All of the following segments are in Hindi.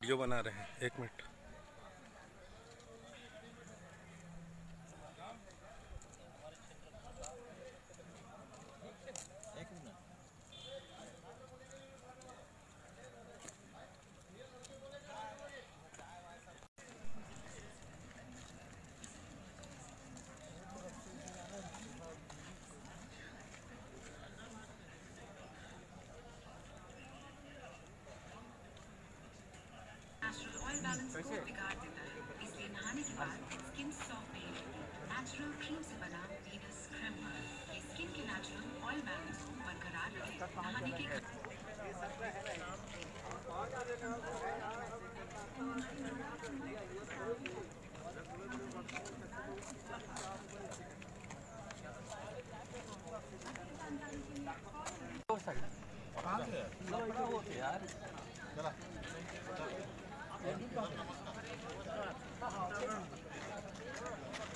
वीडियो बना रहे हैं, 1 मिनट। ऑयल बैलेंस को बिगाड़ देता है, इसलिए नहाने के बाद स्किन सॉफ्ट नहीं रहती। नेचुरल क्रीम से बना वीनस क्रीम ये स्किन के नेचुरल ऑयल बैलेंस को बरकरार रखे। नहाने के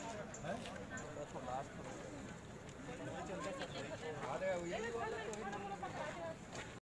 यार